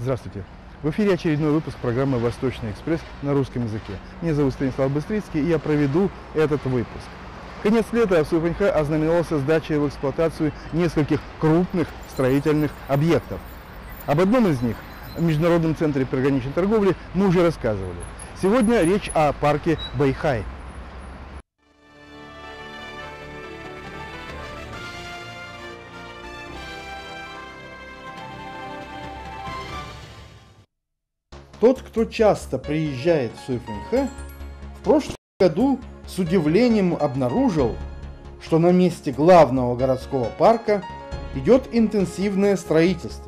Здравствуйте! В эфире очередной выпуск программы «Восточный экспресс» на русском языке. Меня зовут Станислав Быстрицкий, и я проведу этот выпуск. Конец лета в Суйфэньхэ ознаменовался сдачей в эксплуатацию нескольких крупных строительных объектов. Об одном из них, в Международном центре приграничной торговли, мы уже рассказывали. Сегодня речь о парке Бэйхай. Тот, кто часто приезжает в Суйфэньхэ, в прошлом году с удивлением обнаружил, что на месте главного городского парка идет интенсивное строительство.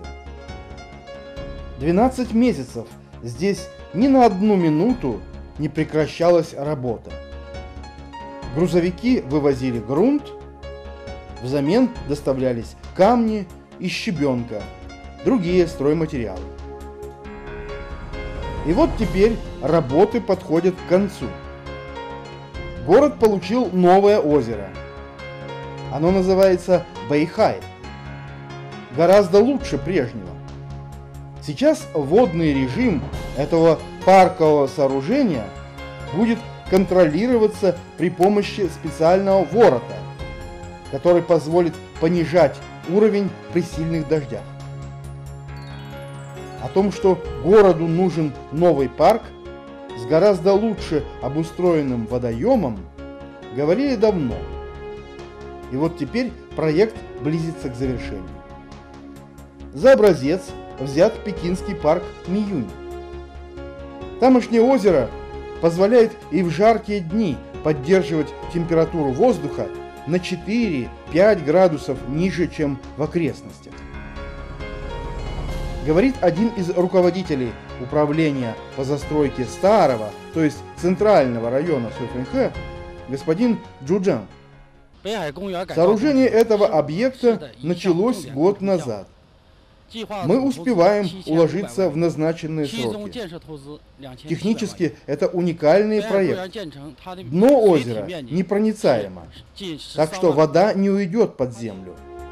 12 месяцев здесь ни на одну минуту не прекращалась работа. Грузовики вывозили грунт, взамен доставлялись камни и щебенка, другие стройматериалы. И вот теперь работы подходят к концу. Город получил новое озеро. Оно называется Бэйхай. Гораздо лучше прежнего. Сейчас водный режим этого паркового сооружения будет контролироваться при помощи специального ворота, который позволит понижать уровень при сильных дождях. О том, что городу нужен новый парк с гораздо лучше обустроенным водоемом, говорили давно. И вот теперь проект близится к завершению. За образец взят пекинский парк Миюнь. Тамошнее озеро позволяет и в жаркие дни поддерживать температуру воздуха на 4-5 градусов ниже, чем в окрестностях. Говорит один из руководителей управления по застройке старого, то есть центрального района Суйфэньхэ, господин Джуджан. Сооружение этого объекта началось год назад. Мы успеваем уложиться в назначенные сроки. Технически это уникальный проект. Дно озера непроницаемо, так что вода не уйдет под землю.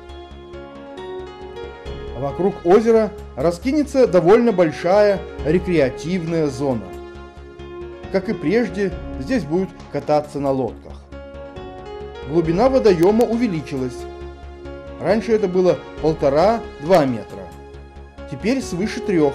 Вокруг озера раскинется довольно большая рекреативная зона. Как и прежде, здесь будут кататься на лодках. Глубина водоема увеличилась. Раньше это было 1,5–2 метра. Теперь свыше 3.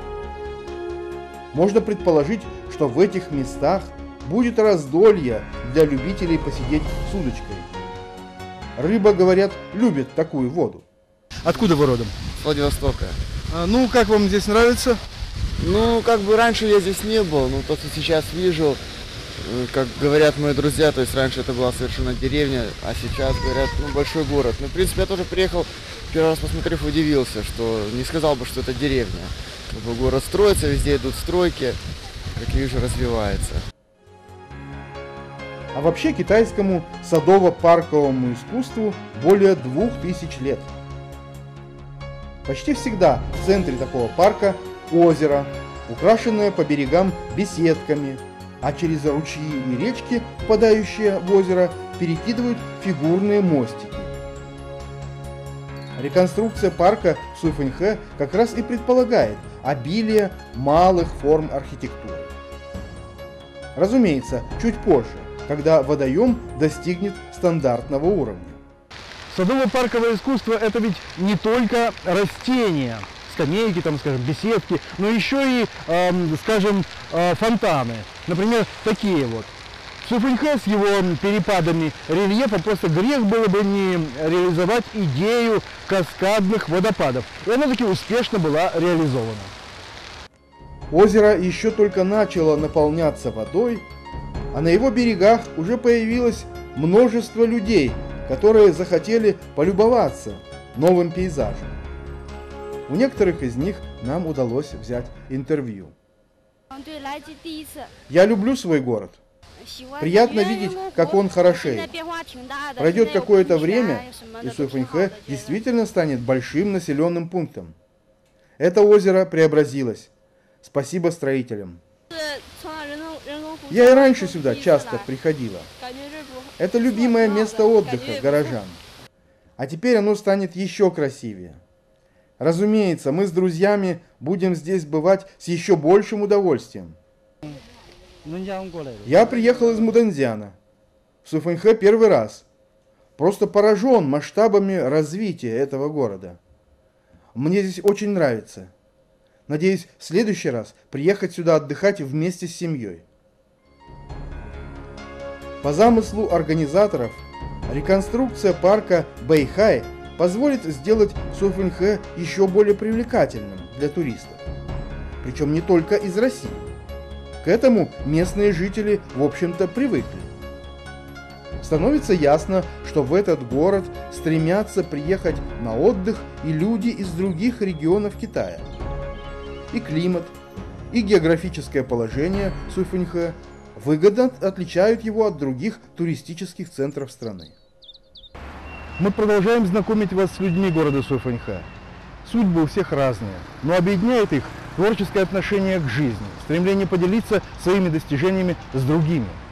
Можно предположить, что в этих местах будет раздолье для любителей посидеть с удочкой. Рыба, говорят, любит такую воду. Откуда вы родом? С Владивостока. Ну, как вам здесь нравится? Ну, как бы раньше я здесь не был, но то, что сейчас вижу, как говорят мои друзья, то есть раньше это была совершенно деревня, а сейчас, говорят, ну, большой город. Ну, в принципе, я тоже приехал, первый раз посмотрев, удивился, что не сказал бы, что это деревня. Как бы город строится, везде идут стройки, как я вижу, развивается. А вообще китайскому садово-парковому искусству более 2000 лет. Почти всегда в центре такого парка озеро, украшенное по берегам беседками, а через ручьи и речки, впадающие в озеро, перекидывают фигурные мостики. Реконструкция парка в Суйфэньхэ как раз и предполагает обилие малых форм архитектуры. Разумеется, чуть позже, когда водоем достигнет стандартного уровня. Садово-парковое искусство – это ведь не только растения, скамейки, там, скажем, беседки, но еще и, скажем, фонтаны. Например, такие вот. В Суйфэньхэ с его перепадами рельефа просто грех было бы не реализовать идею каскадных водопадов. И она таки успешно была реализована. Озеро еще только начало наполняться водой, а на его берегах уже появилось множество людей, которые захотели полюбоваться новым пейзажем. У некоторых из них нам удалось взять интервью. Я люблю свой город. Приятно видеть, как он хорошеет. Пройдет какое-то время, и Суйфэньхэ действительно станет большим населенным пунктом. Это озеро преобразилось. Спасибо строителям. Я и раньше сюда часто приходила. Это любимое место отдыха горожан. А теперь оно станет еще красивее. Разумеется, мы с друзьями будем здесь бывать с еще большим удовольствием. Я приехал из Муданзяна. В Суфэнхэ первый раз. Просто поражен масштабами развития этого города. Мне здесь очень нравится. Надеюсь, в следующий раз приехать сюда отдыхать вместе с семьей. По замыслу организаторов, реконструкция парка Бэйхай позволит сделать Суфэнхэ еще более привлекательным для туристов. Причем не только из России. К этому местные жители, в общем-то, привыкли. Становится ясно, что в этот город стремятся приехать на отдых и люди из других регионов Китая. И климат, и географическое положение Суфэнхэ выгодно отличают его от других туристических центров страны. Мы продолжаем знакомить вас с людьми города Суфэнхэ. Судьбы у всех разные, но объединяет их творческое отношение к жизни, стремление поделиться своими достижениями с другими.